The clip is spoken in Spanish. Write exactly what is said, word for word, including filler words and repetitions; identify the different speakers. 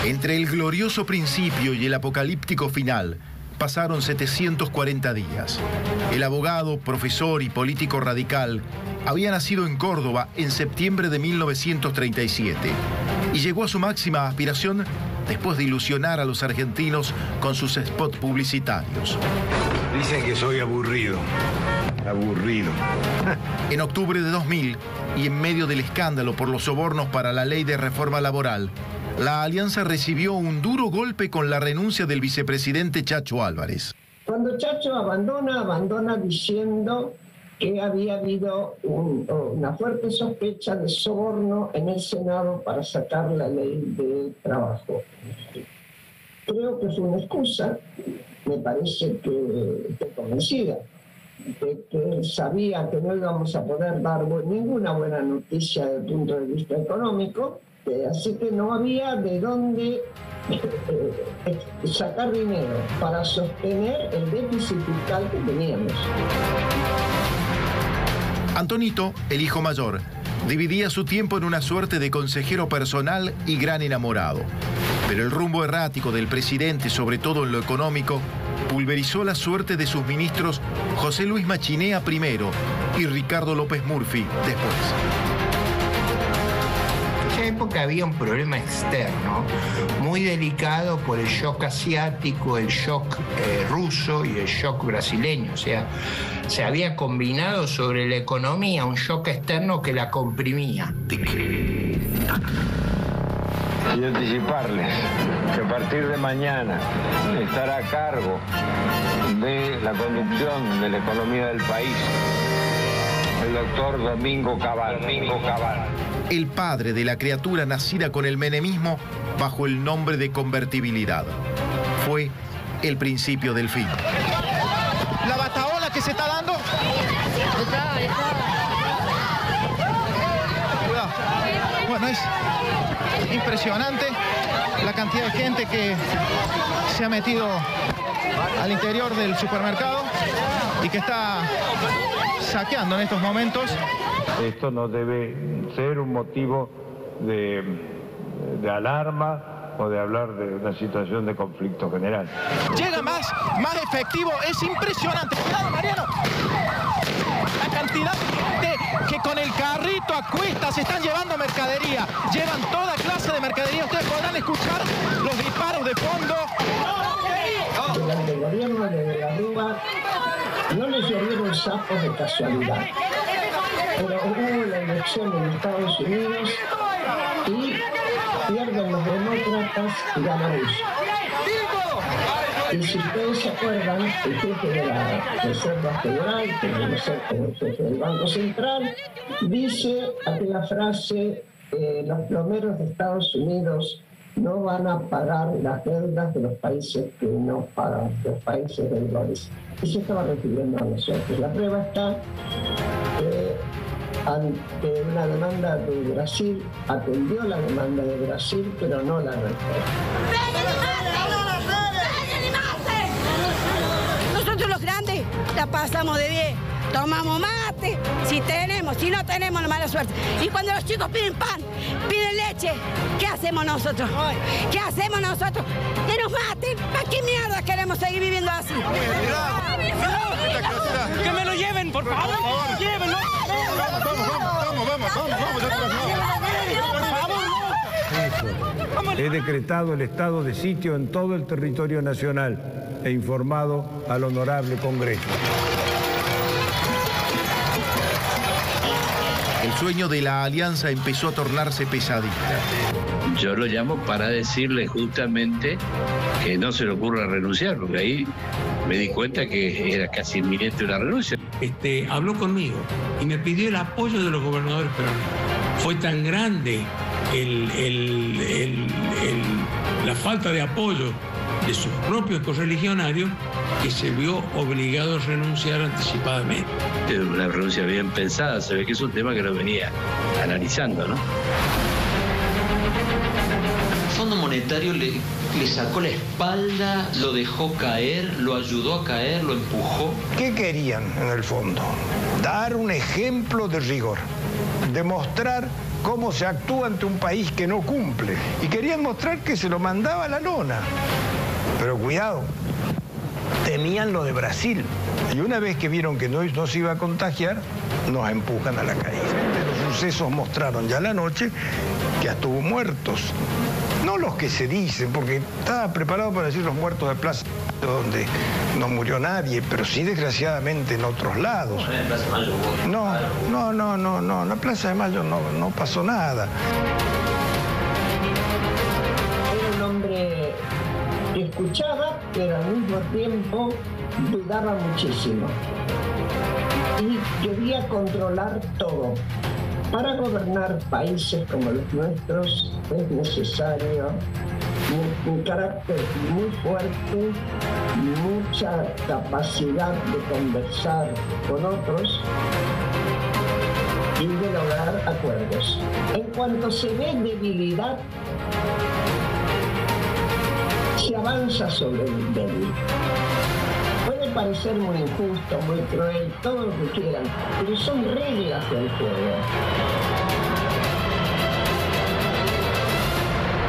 Speaker 1: Entre el glorioso principio y el apocalíptico final, pasaron setecientos cuarenta días. El abogado, profesor y político radical había nacido en Córdoba en septiembre de mil novecientos treinta y siete y llegó a su máxima aspiración después de ilusionar a los argentinos con sus spots publicitarios.
Speaker 2: Dicen que soy aburrido. Aburrido.
Speaker 1: En octubre de dos mil, y en medio del escándalo por los sobornos para la ley de reforma laboral, la Alianza recibió un duro golpe con la renuncia del vicepresidente Chacho Álvarez.
Speaker 3: Cuando Chacho abandona, abandona diciendo que había habido un, una fuerte sospecha de soborno en el Senado para sacar la ley de trabajo. Creo que fue una excusa, me parece que estoy convencida de que sabía que no íbamos a poder dar ninguna buena noticia desde el punto de vista económico, eh, así que no había de dónde eh, sacar dinero para sostener el déficit fiscal que teníamos.
Speaker 1: Antonito, el hijo mayor, dividía su tiempo en una suerte de consejero personal y gran enamorado. Pero el rumbo errático del presidente, sobre todo en lo económico, pulverizó la suerte de sus ministros José Luis Machinea primero y Ricardo López Murphy después.
Speaker 4: En esa época había un problema externo muy delicado por el shock asiático, el shock eh, ruso y el shock brasileño. O sea, se había combinado sobre la economía un shock externo que la comprimía.
Speaker 2: Y anticiparles que a partir de mañana estará a cargo de la conducción de la economía del país el doctor Domingo Cabal. Domingo Cabal.
Speaker 1: El padre de la criatura nacida con el menemismo bajo el nombre de convertibilidad. Fue el principio del fin.
Speaker 5: La bataola que se está dando. Cuidado. Bueno, es impresionante la cantidad de gente que se ha metido al interior del supermercado y que está saqueando en estos momentos.
Speaker 6: Esto no debe ser un motivo de, de alarma o de hablar de una situación de conflicto general.
Speaker 5: Llega más, más efectivo, es impresionante. Cuidado, Mariano. La cantidad de gente que con el carrito a cuestas están llevando mercadería. Llevan toda clase de mercadería. Ustedes podrán escuchar los disparos de fondo.
Speaker 3: Durante el gobierno de la Rúa no les llovieron sapos de casualidad. Pero hubo la elección en Estados Unidos y pierden los demócratas y gana Bush. Y si ustedes se acuerdan, el jefe de la Reserva Federal, que debe ser el jefe del Banco Central, dice aquella frase, eh, los plomeros de Estados Unidos no van a pagar las deudas de los países que no pagan, los países deudores. Y se estaba refiriendo a nosotros. La prueba está eh, ante una demanda de Brasil, atendió la demanda de Brasil, pero no la respuesta.
Speaker 7: Nosotros los grandes la pasamos de diez, tomamos mate, si tenemos, si no tenemos la mala suerte. Y cuando los chicos piden pan, piden leche, ¿qué hacemos nosotros? ¿Qué hacemos nosotros? Que nos maten. ¿Para qué mierda queremos seguir viviendo así?
Speaker 5: Que me lo lleven, por favor. Llévenlo.
Speaker 8: Vamos, vamos, vamos, vamos, vamos, vamos.
Speaker 6: He decretado el estado de sitio en todo el territorio nacional e informado al honorable Congreso.
Speaker 1: El sueño de la alianza empezó a tornarse pesadilla.
Speaker 9: Yo lo llamo para decirle justamente que no se le ocurra renunciar, porque ahí me di cuenta que era casi inminente una renuncia.
Speaker 10: Este, habló conmigo y me pidió el apoyo de los gobernadores peronistas. Fue tan grande el, el, el, el, la falta de apoyo de sus propios correligionarios que se vio obligado a renunciar anticipadamente.
Speaker 9: Una renuncia bien pensada, se ve que es un tema que lo venía analizando, ¿no?
Speaker 11: El Fondo Monetario le, le sacó la espalda, lo dejó caer, lo ayudó a caer, lo empujó.
Speaker 12: ¿Qué querían en el fondo? Dar un ejemplo de rigor, demostrar cómo se actúa ante un país que no cumple. Y querían mostrar que se lo mandaba a la lona. Pero cuidado, temían lo de Brasil. Y una vez que vieron que no, no se iba a contagiar, nos empujan a la caída. Los sucesos mostraron ya la noche que hasta hubo muertos. No los que se dicen, porque estaba preparado para decir los muertos de Plaza, donde no murió nadie, pero sí desgraciadamente en otros lados. No, no, no, no, no, en la Plaza de Mayo no, no pasó nada.
Speaker 3: Era un hombre que escuchaba, pero al mismo tiempo dudaba muchísimo. Y quería controlar todo. Para gobernar países como los nuestros es necesario un, un carácter muy fuerte, mucha capacidad de conversar con otros y de lograr acuerdos. En cuanto se ve debilidad, se avanza sobre el débil. Puede parecer muy injusto, muy cruel, todo lo que quieran, pero son reglas del juego.